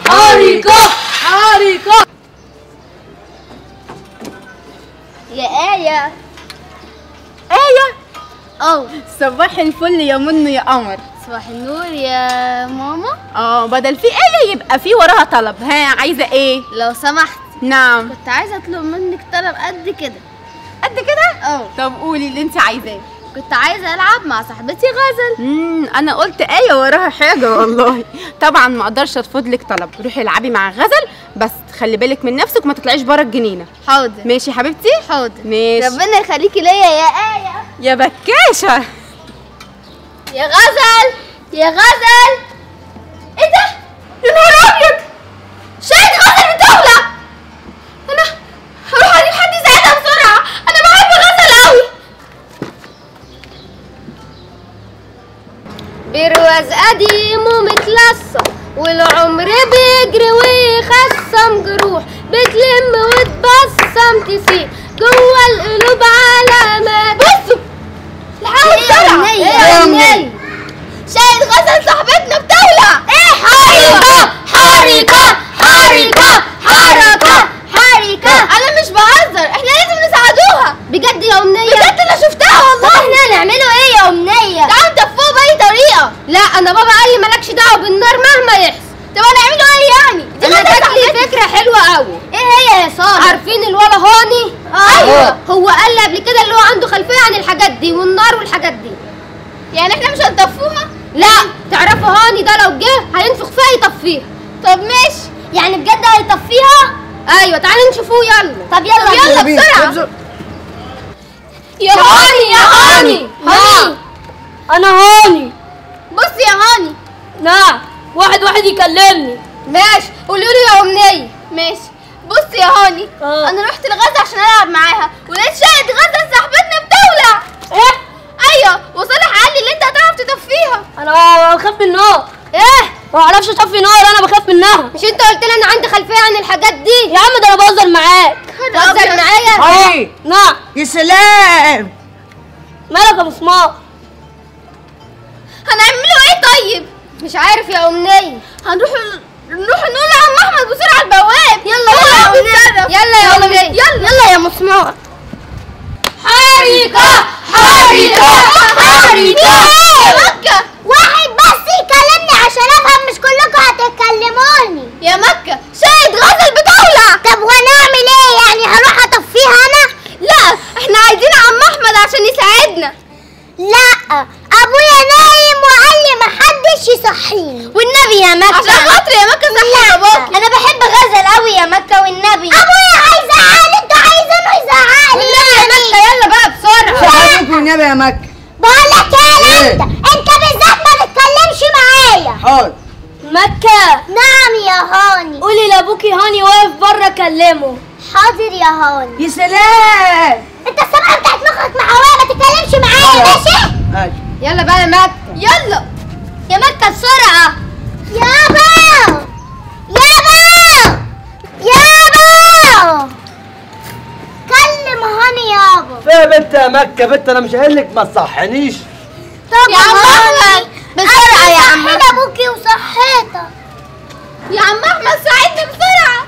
حركة حركة. يا آية. آية. اه صباح الفل يا منو يا قمر. صباح النور يا ماما. بدل في آية يبقى في وراها طلب. ها عايزة ايه؟ لو سمحت نعم. كنت عايزة اطلب منك طلب قد كده. قد كده؟ طب قولي اللي انت عايزاه. كنت عايزة العب مع صاحبتي غزل. انا قلت آية وراها حاجة والله. طبعا ما اقدرش ارفض لك طلب. روحي العبي مع غزل بس خلي بالك من نفسك وما تطلعيش بره الجنينة. حاضر. ماشي يا حبيبتي؟ حاضر. ماشي. ربنا يخليكي ليا يا آية. يا بكاشة. يا غزل يا غزل. ايه ده؟ يا نهار ابيض، شاهد غزل بتولع. انا هروح اجيب حد يساعدها بسرعة، انا بحب غزل قوي. برواز قديم ومتلصم والعمر بيجري ويخصم جروح بتلم وتبصم تسيب جوه القلوب علامات. بصوا الحقوا بسرعة. ايه يا أمنية؟ شاهد غزل صاحبتنا بتولع. ايه حركة حركة حركة حركة حركة. انا مش بهزر، احنا لازم نساعدوها. بجد يا أمنية؟ بجد انا شفتها والله. طب احنا هنعمله ايه يا أمنية؟ تعالوا ندفوه بأي طريقة. لا انا بابا قال لي مالكش دعوة بالنار مهما يحصل. طب هنعمله ايه يعني؟ انا جات لي فكرة حلوة قوي. ايه هي يا صالح؟ عارفين الولا هاني؟ ايوه هو قال لي قبل كده اللي هو عنده خلفية عن الحاجات دي والنار والحاجات دي. يعني احنا مش هنطفوها؟ لا تعرفوا هاني ده لو جه هينفخ فيها يطفيها. طب ماشي، يعني بجد هيطفيها؟ ايوه تعالوا نشوفوه. يلا طب يلا بسرعة. يا هاني يا هاني. هاني انا هاني. بص يا هاني. نعم. واحد يكلمني. ماشي قولوا له يا أمنية. ماشي. بص يا هاني انا رحت لغزة عشان العب معاها ولقيت شاهد غزة صاحبتنا بتولع. ايه؟ ايوه وصالح قال لي ان انت هتعرف تطفيها. انا بخاف من النار. ايه؟ ما اعرفش اطفي نار، انا بخاف منها. مش انت قلت لي انا عندي خلفيه عن الحاجات دي؟ يا عم ده انا بهزر معاك. بهزر معايا؟ ايه؟ نعم. يا سلام. مالك يا مسمار؟ هنعمله ايه طيب؟ مش عارف يا أمنية. هنروح نقول لعم احمد بسرعه على البواب. يلا يا أمنية. يلا يا أمنية. يلا يا مسمار. حركة حركة حركة. مكة واحد بس يكلمني عشان افهم، مش كلكم هتتكلموني. يا مكة شاهد غزل بتولع. طب ونعمل ايه يعني؟ هروح اطفيها انا؟ لا احنا عايزين عم احمد عشان يساعدنا. لا ابويا نايم وقال لي محدش يصحيني. والنبي يا مكة عشان خاطري يا مكة صحي باباكي. انا بحب غزل قوي يا مكة والنبي. ابويا هيزعلي، انتوا عايزينه يزعلي. والنبي يا مكة يلا بقى بسرعة. صحابك والنبي يا مكة. بقول لك ايه انت بالذات ما تتكلمش معايا. حاضر. مكة. نعم يا هاني. قولي لابوكي هاني واقف بره كلمه. حاضر يا هاني. يا سلام. انت السمعة بتاعت مخك معويه، ما تتكلمش معايا ماشي؟ ماشي. يلا بقى يا مكة. يلا يا مكة بسرعة. يابا يابا يابا كلم هاني يابا. فين بنت يا مكة؟ بنت انا مش قايل لك ما تصحنيش. طب يا عم احمد بسرعة يا عم. انا ابوكي وصحيتك يا عم احمد، ساعدني بسرعة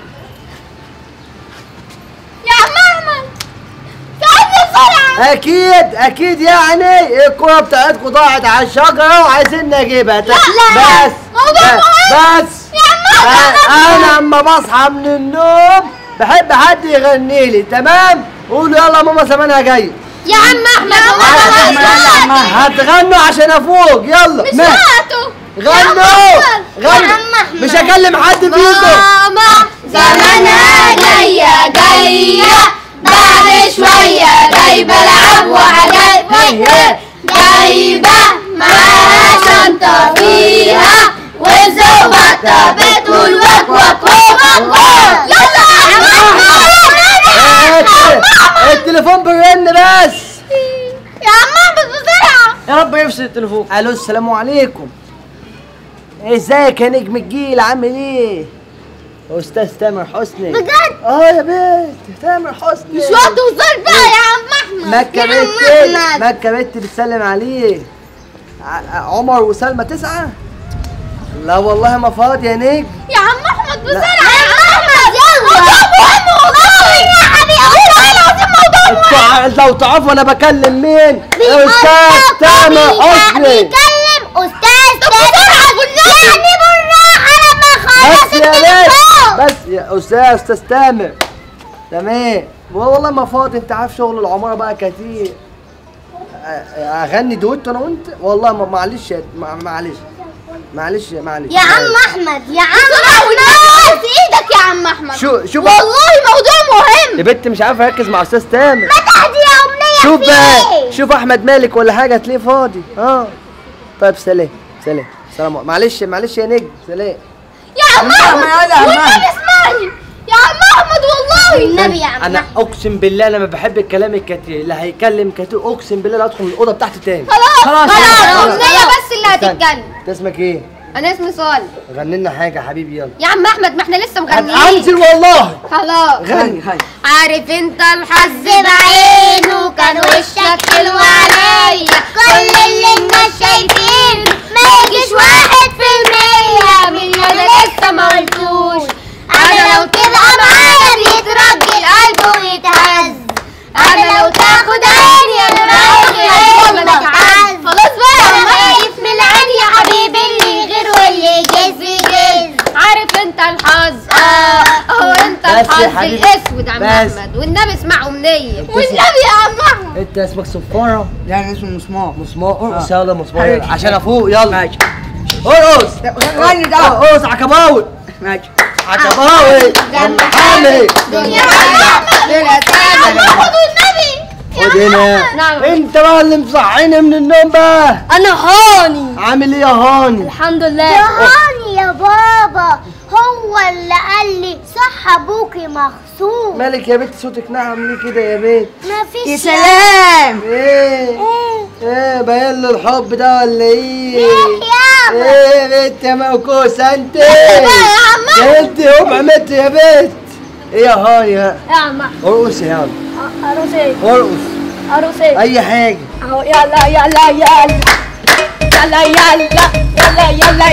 يا عم احمد، ساعدني بسرعة. اكيد يعني الكرة بتاعتكم ضاعت على الشجرة وعايزين نجيبها. لا بس موضوع مهم بس يا عم احمد. انا اما بصحى من النوم بحب حد يغني لي. تمام؟ قولوا يلا ماما زمانها جاي. يا عم احمد هتغنوا عشان افوق. يلا مش وقته. غنوا مش هكلم حد فيكم. ماما زمانها جاية بعد شوية جايبة لعب وحاجات جايبة معاها شنطة فيها والزوبطة بتقول وك وك وك وك. يلا يا عم التليفون بيرن بس. يا عم احمد بسرعة. يا رب يفصل التليفون. الو السلام عليكم. ازيك يا نجم الجيل؟ عامل ايه؟ استاذ تامر حسني. بجد؟ يا بنت تامر حسني. مش وقت وصال بقى يا عم احمد. مكة بنت مكة بنت بتسلم عليه. عمر وسلمى 9. لا والله ما فاضي يا نجم. يا عم احمد بسرعه يا احمد يلا. موضوع مهم والله يا حبيبي. والله العظيم موضوع مهم. لو تعرفوا انا بكلم مين؟ استاذ تامر حسني. بيكلم استاذ تامر يعني بالراحه لما خلص بس يا باشا بس يا استاذ تامر. تمام والله ما فاضي، انت عارف شغل العماره بقى كتير. اغني دويتو انا وانت والله معلش معلش يا عم احمد يا عم احمد ايدك يا عم احمد. شوف والله موضوع مهم يا بنت، مش عارف اركز مع استاذ تامر. ما تهدي يا امنيه. شوف بقى شوف احمد مالك ولا حاجه هتلاقيه فاضي. طيب سلام. معلش يا نجم سلام. يا عم احمد والنبي اسمعني يا عم احمد والله النبي يا عم انا اقسم بالله انا ما بحب الكلام الكتير، اللي هيكلم كتير اقسم بالله لا ادخل من الاوضه بتاعتي تاني. خلاص امنيه بس اللي هتتكلم. انت اسمك ايه؟ انا اسمي صالح. غني لنا حاجه يا حبيبي يلا. يا عم احمد ما احنا لسه مغنيين. انزل والله. خلاص غني. عارف انت الحظ بعينه كان وشك حلو عليا، كل اللي الناس شايفينه ما يجيش 1% من اللي انا لسه ما قلتوش. انا لو تبقى معايا بيترج القلب ويتهز، انا لو تاخد عيني انا رايح اتعز. خلاص بقى انا خايف من العين يا حبيبي اللي غير واللي جز. عارف انت الحظ هو انت الحظ الاسود يا عم احمد والنبي اسمع امنيه والنبي يا عم احمد. انت اسمك صفاره؟ لا انا اسمه مسمار. ارقص يلا مسمار عشان افوق يلا. ماشي. ارقص غني ده. ارقص عكباوي. ماشي. عكباوي جنب حامي دنيا بلا سلام والنبي. خد هنا. نعم. انت بقى اللي مصحيني من النوم بقى. انا هاني. عامل ايه يا هاني؟ الحمد لله. يا هاني يا بابا هو اللي قال لي صح ابوكي مخصوص. مالك يا بنت صوتك ناعم ليه كده يا بنت؟ مفيش يا سلام. ايه باين له الحب ده ولا ايه؟ يابا ايه يا بنت يا موكوسه انت؟ يا عم انت ربع متر يا بنت. ايه يا هاني يا عم احمد. ارقص يلا. ارقص ايه؟ ارقص ايه؟ اي حاجه. اهو يلا يلا يلا يلا يلا يلا يلا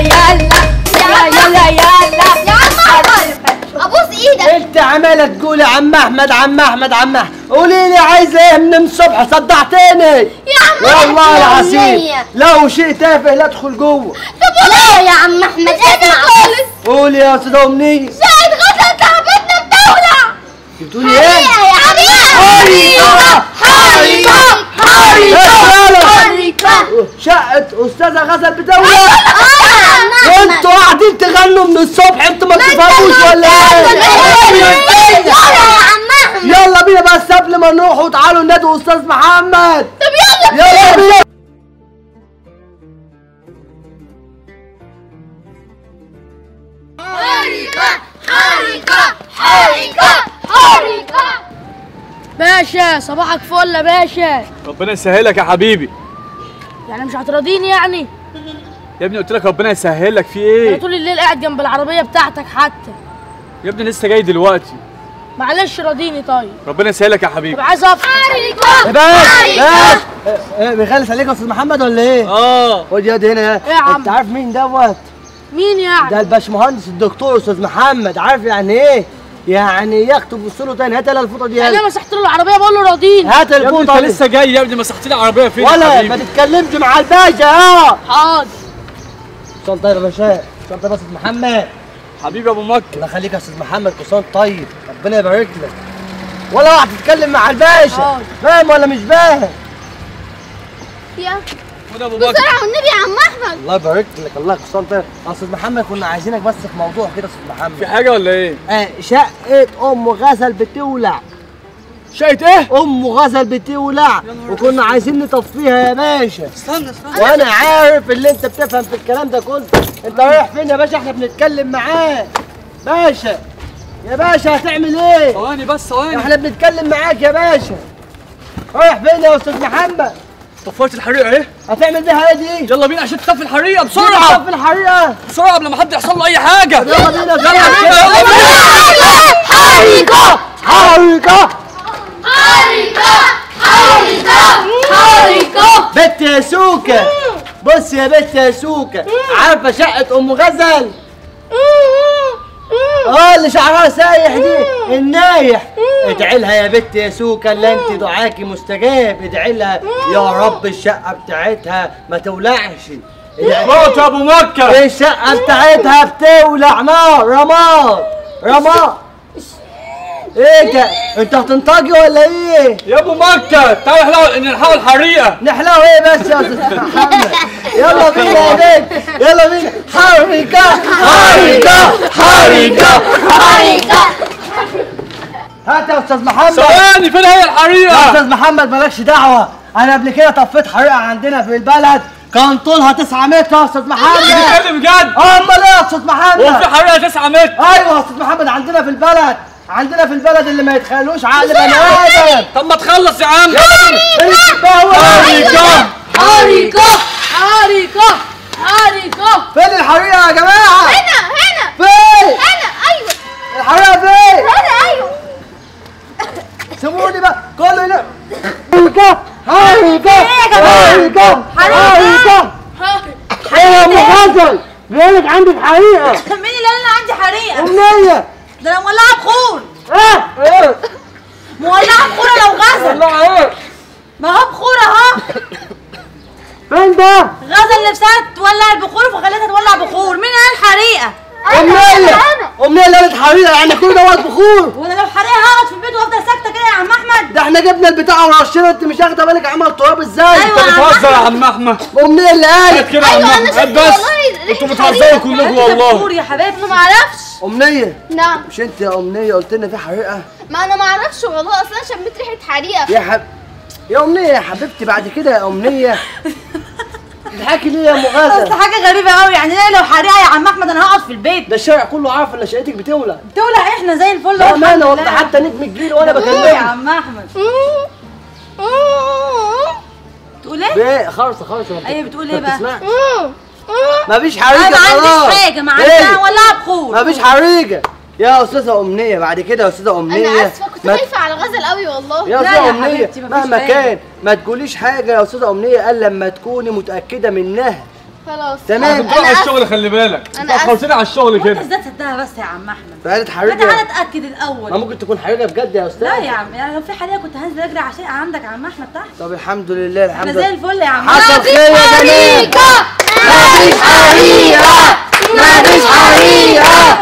يلا يلا يا عم احمد ابوس ايدك. انت عماله تقول يا عم احمد قولي لي عايزه ايه من الصبح صدعتني يا عم والله العظيم. لو شيء تافه لا ادخل جوه. طب لا يا عم احمد اسمع خالص. قولي يا استاذه امنيه. شاهد غزل تعبتنا الدولة. بتقولي ايه؟ يا حريقة شقة استاذه غزل بتولع. وانتوا قاعدين تغنوا من الصبح انتوا ما بتفهموش ولا ايه؟ يلا بينا بس قبل ما نروح وتعالوا نادوا استاذ محمد. طب يلا بينا. حريقة. باشا صباحك فل يا باشا. ربنا يسهلك يا حبيبي. يعني مش هتراضيني يعني؟ يا ابني قلت لك ربنا يسهلك في انا ايه؟ طول الليل قاعد جنب العربيه بتاعتك حتى. يا ابني لسه جاي دلوقتي. معلش راضيني طيب. ربنا يسهلك يا طب حبيبي. عايز افطر. يا باشا بيخلص عليك يا استاذ محمد ولا ايه؟ خد يد هنا. ايه يا عم؟ انت عارف مين دوت؟ مين يعني؟ ده الباشمهندس الدكتور استاذ محمد. عارف يعني ايه؟ يعني يخطب وصله تاني. هات الفوطه دي. انا مسحت له العربيه بقول له راضيني. هات يا ابني الفوطه انت دي. لسه جاي يا ابني مسحت لي العربيه فين يا ولا ما حبيبي؟ تتكلمش مع الباشا. حاضر. كل طيب يا باشا. كل طيب يا استاذ محمد. حبيبي يا ابو مكه. الله يخليك يا استاذ محمد. كل طيب ربنا يبارك لك. ولا واحد تتكلم مع الباشا. فاهم ولا مش فاهم؟ خد يا ابو مكه. بسرعة والنبي يا عم احمد. الله يبارك لك. الله كل طيب يا استاذ محمد. كنا عايزينك بس في موضوع كده يا استاذ محمد. في حاجه ولا ايه؟ شقة ام غزل بتولع. شقه ايه؟ ام غزل بتولع وكنا عايزين نطفيها يا باشا. استنى وانا عارف اللي انت بتفهم في الكلام ده كله. انت رايح فين يا باشا؟ احنا بنتكلم معاك باشا. يا باشا هتعمل ايه؟ ثواني بس ثواني. احنا بنتكلم معاك يا باشا. رايح فين يا استاذ محمد؟ طفيت الحريقه ايه؟ هتعمل بيها ايه دي؟ يلا بينا عشان تطفي الحريقه بسرعه في الحريقه. بسرعه قبل ما حد يحصل له اي حاجه. يلا بينا. يلا بينا. حريقه. بنت يا سوكه. بص يا بنت يا سوكه. عارفه شقه ام غزل؟ اللي شعرها سايح دي النايح. ادعي لها يا بت يا سوكا اللي انت دعاكي مستجاب. ادعي لها يا رب الشقه بتاعتها ما تولعش. موت يا ابو مكه. الشقه بتاعتها بتولع نار. رماد ايه ده؟ انت هتنطجي ولا ايه؟ يا ابو مكه تعالى نحاول الحريقه. نحلو ايه بس يا استاذ محمد؟ يلا بينا يا بنت، يلا بينا. حريقه. هات يا استاذ محمد. ثواني، فين هي يا الحريقه؟ استاذ محمد مالكش دعوه. انا قبل كده طفيت حريقه عندنا في البلد كان طولها 9 متر يا استاذ محمد. بتتكلم بجد؟ امال ايه يا استاذ محمد؟ وفي حريقه 9 متر؟ ايوه يا استاذ محمد، عندنا في البلد اللي ما يتخيلوش عقل بني ادم. طب ما تخلص يا عم. حريقة. فين الحريقه يا جماعه؟ هنا فين؟ ايوه الحريقه فين؟ هنا ايوه. سيبوني بقى كله هنا. حريقه. ايه يا ام غزل؟ بيقولك عندك حريقه. مين اللي قال انا عندي حريقه؟ امنيه. ده انا مولعه بخور. ايه؟ مولعه بخور لو غزل. والله ايه؟ ما هو بخور اهو. فين ده؟ غزل نفسها تولع البخور فخليتها تولع بخور. مين قال حريقه؟ امنيه اللي قالت حريقه يعني كل دوت بخور. وانا لو حريقه هقعد في البيت وافضل ساكته كده يا عم احمد؟ ده احنا جبنا البتاع ورشينا. انت مش واخده بالك عمل تراب ازاي؟ أيوة. انت بتهزر يا عم احمد. امنيه اللي قالت كده يا عم احمد. بس انتوا بتهزروا كلكم والله. بخور يا حبايبي. انا ما اعرفش. امنيه. نعم. مش انت يا امنيه قلت لنا في حريقه؟ ما انا ما اعرفش والله، اصلا شميت ريحه حريقه. يا امنيه يا حبيبتي بعد كده يا امنيه بتضحكي ليه يا ام غزل؟ بس حاجه غريبه قوي. يعني ايه لو حريقه يا عم احمد انا هقعد في البيت؟ ده الشارع كله عارف ان شقتك بتولع. بتولع احنا زي الفل. لا ما انا والله حتى نجم الجيل وانا يا بكلمك. عم احمد تقول ايه؟ بايه خالص ايوه بتقول ايه بقى؟ مفيش انا حريقه ما خلاص. عنديش حاجه. ما عنديش. انا ولعها بخور. مفيش حريقه يا استاذه امنيه. بعد كده يا استاذه امنيه انا اسفه، كنت خايفه على غزل قوي والله. يا لا استاذه يا امنيه حبيبتي مفيش مهما حاجة. كان ما تقوليش حاجه يا استاذه امنيه الا لما تكوني متاكده منها. خلاص تمام. انت على الشغل خلي بالك. انت أنا اخرتني على الشغل وانت كده. ازاي تصدقها بس يا عم احمد؟ فقالت تعالى حريقه. اتاكد ما الاول. ممكن تكون حريقه بجد يا استاذ. لا يا عم، يعني لو في حريقه كنت هنزل اجري عشان عندك يا عم احمد تحت. طب الحمد لله احنا زي الفل يا عم. حصل خير يا جماعه. مفيش حريقة. مفيش حريقه.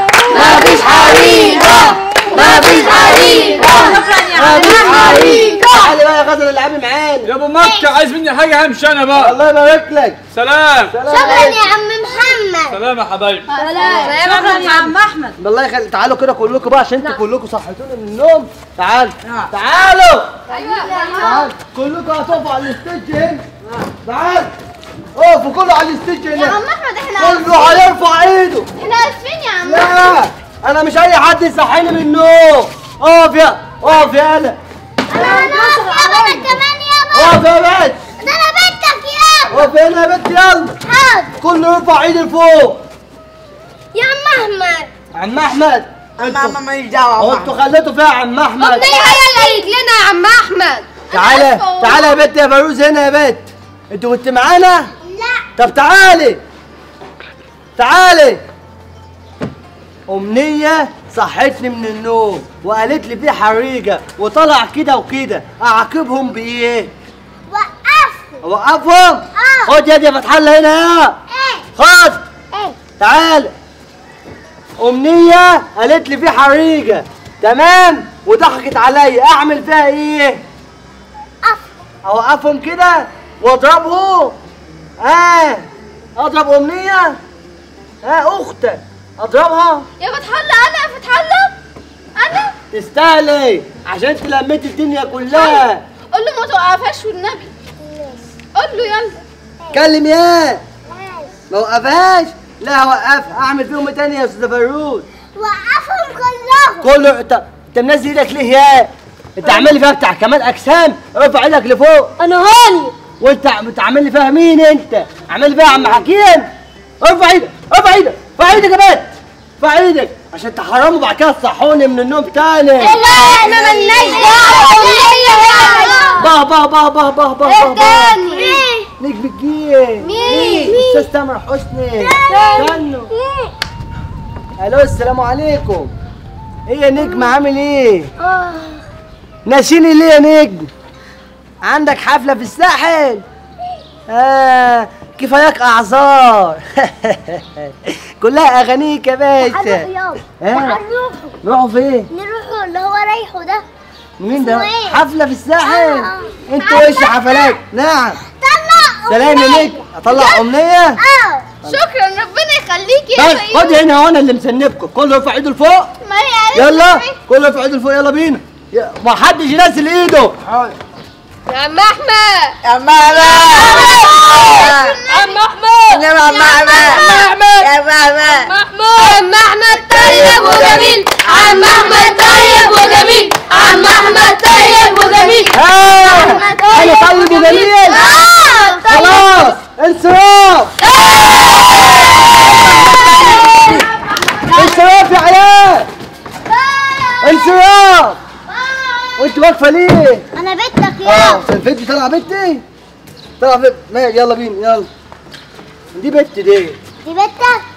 تعالي بقى يا غزل العبي معانا. يا ابو مكه عايز مني حاجه همشي انا بقى. الله يبارك لك. سلام. شكرا يا عم محمد. سلام يا حبايبي. شكرا يا عم احمد. بالله يخلي تعالوا كده كلكم بقى عشان انتوا كلكم صحيتوني من النوم. تعالوا كلكم هتقفوا على الستيج هنا. تعالوا اقفوا كله على الستيج هنا. يا عم احمد احنا كله هيرفع ايده. احنا اسفين يا عم. لا انا مش اي حد يصحيني من النوم. اقف يالا. انا كمان يابا. اقف يا بنت. ده انا بنتك يابا. اقف هنا يا بنت يلا. حاضر كله يرفع ايده لفوق. يا عم احمد. عم احمد ماما ماليش دعوه. هو انتوا خليتوا فيها عم احمد. هي اللي قالت لنا يا عم احمد. تعالى يا بنت يا فيروز هنا يا بنت. انتوا كنت معانا؟ لا. طب تعالي. أمنية صحتني من النوم وقالت لي في حريقة وطلع كده وكده. أعاقبهم بإيه؟ أوقفهم؟ خد يا فتح الله هنا يا. خد. تعالى. أمنية قالت لي في حريقة تمام وضحكت عليا. أعمل فيها إيه؟ أوقفهم كده وأضربهم. أضرب أمنية؟ أختك اضربها يا فتح الله. انا يا فتح الله انا. تستاهلي عشان انت لميت الدنيا كلها. قول له ما توقفهاش والنبي. قول له يلا. كلم يا. ما وقفهاش. لا هوقفها. اعمل فيهم ايه تاني يا استاذ فيروز؟ وقفهم كلهم. كله انت منزل ايدك ليه يا؟ انت عامل لي فيها بتاع كمال اجسام. ارفع ايدك لفوق. انا هاني. وانت بتعمل لي فيها مين انت؟ عامل لي فيها عم حكيم. ارفع ايدك يا بنت. ارفع ايدك عشان تحرموا بعد كده تصحوني من النوم تاني. لا احنا مالناش دعوه. باه تاني. نجم الجيل. مين؟ استاذ تامر حسني. استنوا. الو السلام عليكم. ايه يا نجم عامل ايه؟ ناسيني ليه يا نجم؟ عندك حفلة في الساحل؟ كفاياك اعذار. كلها اغانيك يا باشا. نروحوا فين؟ نروحوا اللي هو رايحه ده. مين ده؟ اسمه إيه؟ حفلة في الساحل؟ انتوا ايش حفلات؟ نعم. طلع سلام يا نجم. اطلع امنية؟ شكرا ربنا يخليك يا طيب خد هنا وانا اللي مسنبكم، كله يرفع ايده لفوق. ما هي يلا كله يرفع ايده لفوق، يلا بينا. ما حدش ينزل ايده. يا عم احمد. يا عم احمد. عم احمد. يا عم احمد. يا عم احمد. عم احمد طيب وجميل. عم احمد طيب وجميل. عم احمد طيب وجميل. انا طيب وجميل. خلاص انصراف. انصراف يا عيال. انصراف. وانت واقفه ليه؟ انا بنتك يا الفيديو طلع بنتي؟ طلع بنت. يلا بينا يلا. دي بنت دي. دي بنتك.